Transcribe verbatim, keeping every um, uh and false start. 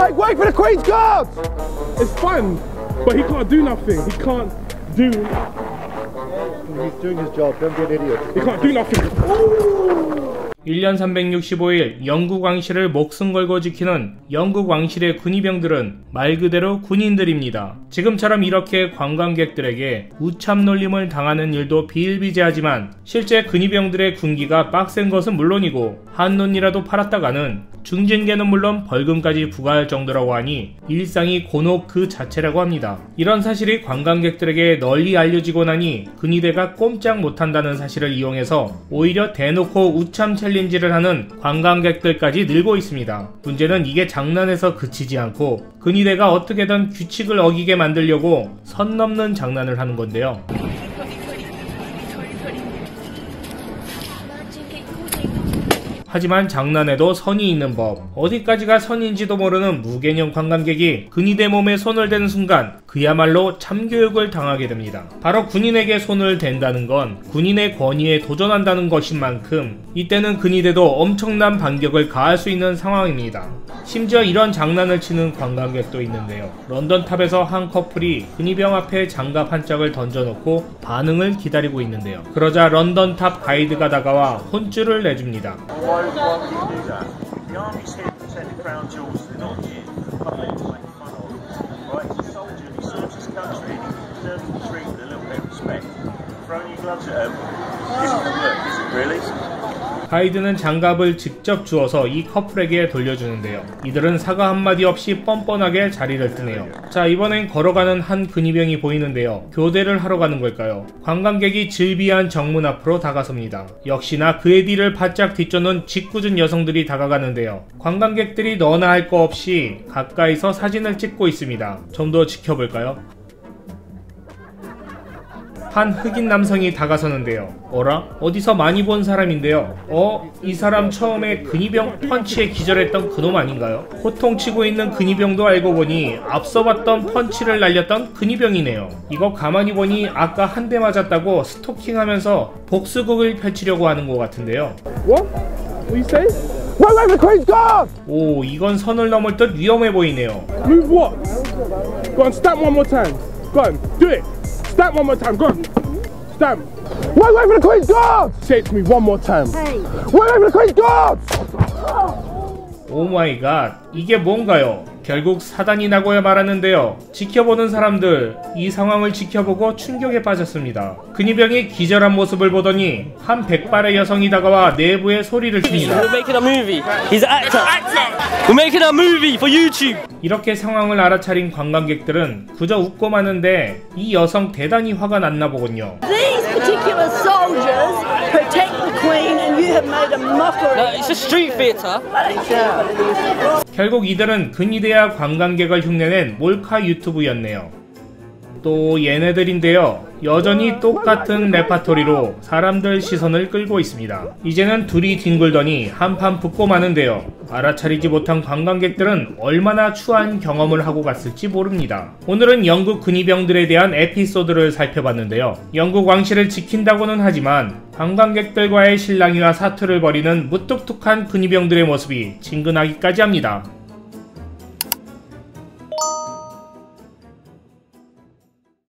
Mike, wait for the Queen's Guard! It's fun, but he can't do nothing. He can't do. He's doing his job. Don't be an idiot. He can't do nothing. 일 년 삼백육십오 일 영국 왕실을 목숨 걸고 지키는 영국 왕실의 군의병들은 말 그대로 군인들입니다. 지금처럼 이렇게 관광객들에게 우참 놀림을 당하는 일도 비일비재하지만 실제 군의병들의 군기가 빡센 것은 물론이고 한눈이라도 팔았다가는 중징계는 물론 벌금까지 부과할 정도라고 하니 일상이 곤혹 그 자체라고 합니다. 이런 사실이 관광객들에게 널리 알려지고 나니 군의대가 꼼짝 못한다는 사실을 이용해서 오히려 대놓고 우참 챌린지를 하는 관광객들까지 늘고 있습니다. 문제는 이게 장난에서 그치지 않고 군의대가 어떻게든 규칙을 어기게 만들려고 선 넘는 장난을 하는 건데요. 하지만 장난에도 선이 있는 법. 어디까지가 선인지도 모르는 무개념 관광객이 군인의 몸에 손을 대는 순간 그야말로 참교육을 당하게 됩니다. 바로 군인에게 손을 댄다는 건 군인의 권위에 도전한다는 것인 만큼 이때는 군인에도 엄청난 반격을 가할 수 있는 상황입니다. 심지어 이런 장난을 치는 관광객도 있는데요. 런던탑에서 한 커플이 군의병 앞에 장갑 한 짝을 던져놓고 반응을 기다리고 있는데요. 그러자 런던탑 가이드가 다가와 혼쭐을 내줍니다. 가이드는 장갑을 직접 주어서 이 커플에게 돌려주는데요. 이들은 사과 한마디 없이 뻔뻔하게 자리를 뜨네요. 자, 이번엔 걸어가는 한 군의병이 보이는데요. 교대를 하러 가는 걸까요? 관광객이 즐비한 정문 앞으로 다가섭니다. 역시나 그의 뒤를 바짝 뒤쫓는 짓궂은 여성들이 다가가는데요. 관광객들이 너나 할 거 없이 가까이서 사진을 찍고 있습니다. 좀 더 지켜볼까요? 한 흑인 남성이 다가서는데요. 어라? 어디서 많이 본 사람인데요. 어? 이 사람 처음에 근위병 펀치에 기절했던 그놈 아닌가요? 호통치고 있는 근위병도 알고 보니 앞서 봤던 펀치를 날렸던 근위병이네요. 이거 가만히 보니 아까 한 대 맞았다고 스토킹하면서 복수극을 펼치려고 하는 것 같은데요. What? What you say? Wait, wait for the Queen's Guard! 오, 이건 선을 넘을 듯 위험해 보이네요. Move what? Go on, stamp one more time. Go on, do it. Stamp one more time, go on. Stamp. Wait, wait for the Queen's Guard! Say it to me one more time. Wait, wait for the Queen's Guard! 오 마이 갓, 이게 뭔가요? 결국 사단이 나고야 말았는데요. 지켜보는 사람들, 이 상황을 지켜보고 충격에 빠졌습니다. 근위병이 기절한 모습을 보더니 한 백발의 여성이 다가와 내부에 소리를 칩니다. We're making a movie. He's an actor. We're making a movie for YouTube. 이렇게 상황을 알아차린 관광객들은 그저 웃고 마는데 이 여성 대단히 화가 났나 보군요. These particular soldiers protect the Queen and you have made a mockery. No, it's a street theatre. 결국 이들은 근위대와 관광객을 흉내낸 몰카 유튜브였네요. 또 얘네들인데요. 여전히 똑같은 레파토리로 사람들 시선을 끌고 있습니다. 이제는 둘이 뒹굴더니 한판 붙고 마는데요. 알아차리지 못한 관광객들은 얼마나 추한 경험을 하고 갔을지 모릅니다. 오늘은 영국 근위병들에 대한 에피소드를 살펴봤는데요. 영국 왕실을 지킨다고는 하지만 관광객들과의 실랑이와 사투를 벌이는 무뚝뚝한 근위병들의 모습이 친근하기까지 합니다.